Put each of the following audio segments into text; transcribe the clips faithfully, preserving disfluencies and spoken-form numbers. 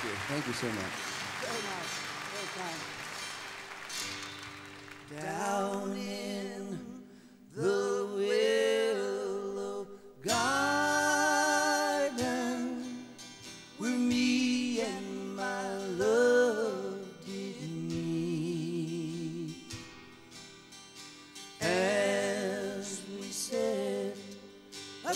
Thank you. Thank you so much. Very nice. Very kind. Down in the Willow garden where me and my love did meet, as we sat a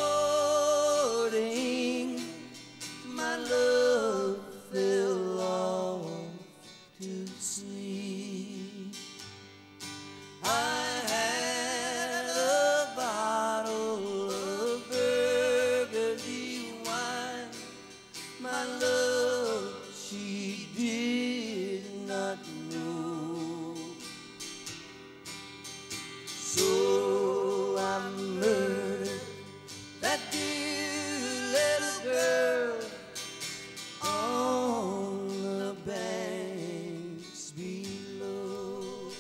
courting, my love fell off to sleep. I had a bottle of burgundy wine, my love she did not know. So I murdered that dear little girl on the banks below.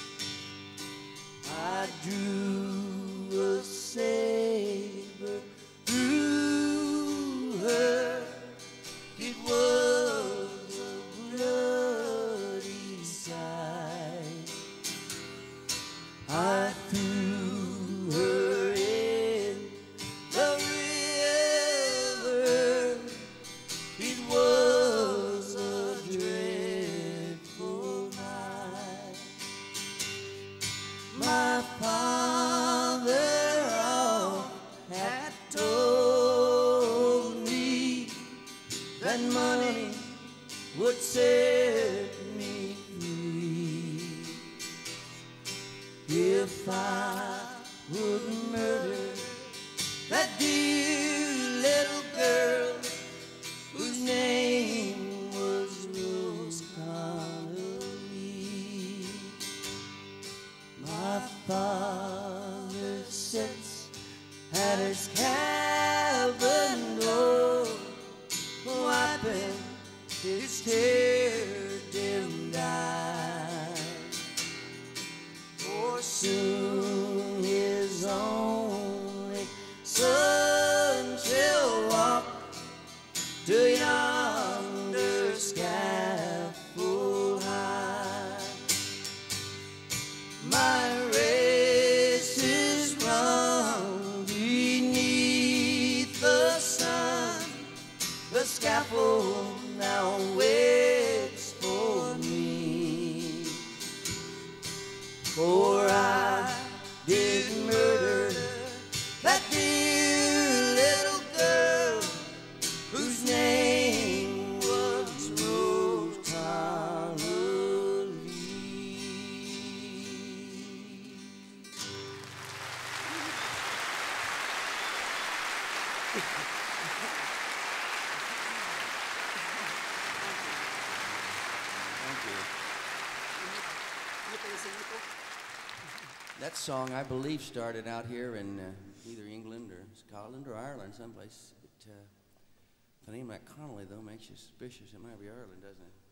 I drew a saber through her. It was a bloody sight. I threw her in the river. It was a dreadful night. My father oft had told me that money would set me free if I would murder that dear little girl whose name was Rose Connolly. My father sits at his cabin door, wiping his tear-dimmed eyes. For soon his only son shall walk to yonder scaffold high. My race is run beneath the sun. The scaffold now waits for me. For I did murder that dear little girl whose name was Rose Connolly. Thank you. That song, I believe, started out here in uh, either England or Scotland or Ireland, someplace. It, uh, the name like Connolly, though, makes you suspicious. It might be Ireland, doesn't it?